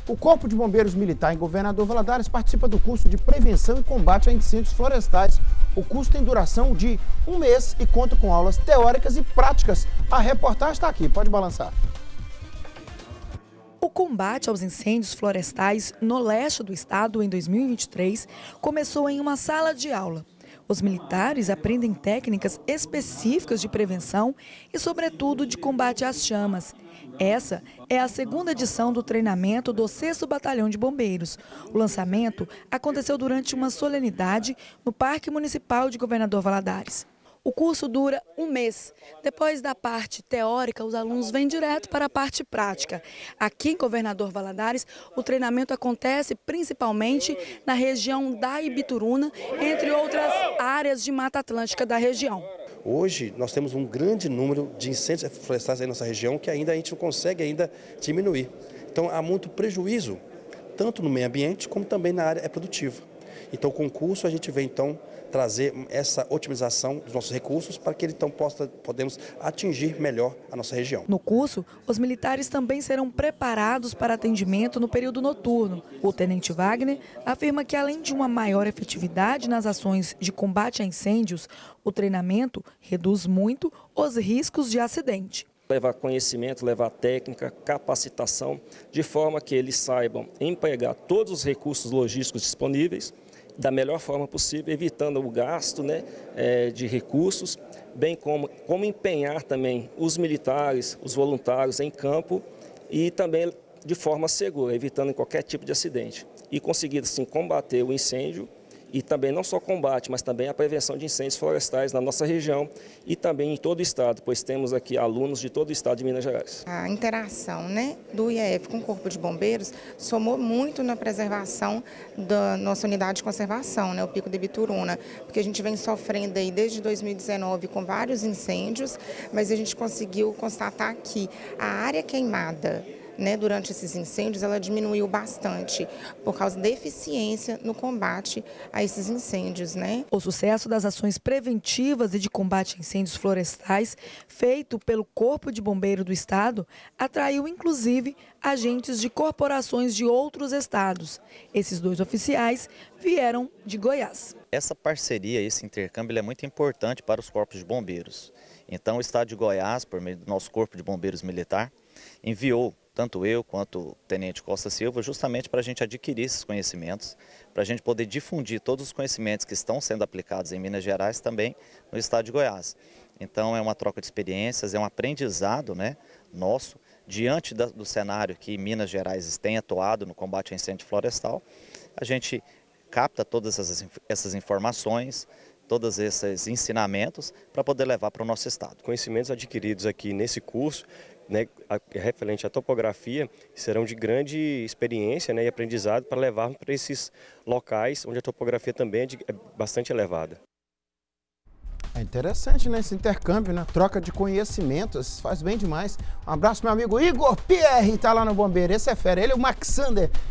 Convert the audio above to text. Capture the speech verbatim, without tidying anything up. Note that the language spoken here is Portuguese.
O Corpo de Bombeiros Militar em Governador Valadares participa do curso de Prevenção e Combate a Incêndios Florestais. O curso tem duração de um mês e conta com aulas teóricas e práticas. A reportagem está aqui, pode balançar. O combate aos incêndios florestais no leste do estado em dois mil e vinte e três começou em uma sala de aula. Os militares aprendem técnicas específicas de prevenção e, sobretudo, de combate às chamas. Essa é a segunda edição do treinamento do sexto Batalhão de Bombeiros. O lançamento aconteceu durante uma solenidade no Parque Municipal de Governador Valadares. O curso dura um mês. Depois da parte teórica, os alunos vêm direto para a parte prática. Aqui em Governador Valadares, o treinamento acontece principalmente na região da Ibituruna, entre outras áreas de Mata Atlântica da região. Hoje nós temos um grande número de incêndios florestais aí na nossa região que ainda a gente não consegue ainda diminuir. Então há muito prejuízo, tanto no meio ambiente como também na área produtiva. Então com o curso a gente vem então trazer essa otimização dos nossos recursos para que ele então possa, podemos atingir melhor a nossa região. No curso, os militares também serão preparados para atendimento no período noturno. O tenente Wagner afirma que além de uma maior efetividade nas ações de combate a incêndios, o treinamento reduz muito os riscos de acidente. Levar conhecimento, levar técnica, capacitação, de forma que eles saibam empregar todos os recursos logísticos disponíveis da melhor forma possível, evitando o gasto, né, é, de recursos, bem como, como empenhar também os militares, os voluntários em campo e também de forma segura, evitando qualquer tipo de acidente. E conseguir assim combater o incêndio e também não só combate, mas também a prevenção de incêndios florestais na nossa região e também em todo o estado, pois temos aqui alunos de todo o estado de Minas Gerais. A interação, né, do I E F com o Corpo de Bombeiros somou muito na preservação da nossa unidade de conservação, né, o Pico de Ibituruna, porque a gente vem sofrendo aí desde dois mil e dezenove com vários incêndios, mas a gente conseguiu constatar que a área queimada, né, durante esses incêndios, ela diminuiu bastante por causa da eficiência no combate a esses incêndios, né? O sucesso das ações preventivas e de combate a incêndios florestais feito pelo Corpo de Bombeiro do Estado atraiu inclusive agentes de corporações de outros estados. Esses dois oficiais vieram de Goiás. Essa parceria, esse intercâmbio, ele é muito importante para os corpos de bombeiros. Então o estado de Goiás, por meio do nosso Corpo de Bombeiros Militar, enviou tanto eu quanto o tenente Costa Silva, justamente para a gente adquirir esses conhecimentos, para a gente poder difundir todos os conhecimentos que estão sendo aplicados em Minas Gerais também no estado de Goiás. Então é uma troca de experiências, é um aprendizado, né, nosso, diante da, do cenário que Minas Gerais tem atuado no combate a incêndio florestal. A gente capta todas essas, essas informações, todos esses ensinamentos para poder levar para o nosso estado. Conhecimentos adquiridos aqui nesse curso, né, referente à topografia, serão de grande experiência, né, e aprendizado para levar para esses locais onde a topografia também é, de, é bastante elevada. É interessante, né, esse intercâmbio, né, troca de conhecimentos, faz bem demais. Um abraço, meu amigo Igor Pierre, tá lá no Bombeiro, esse é fera, ele e o Max Sander.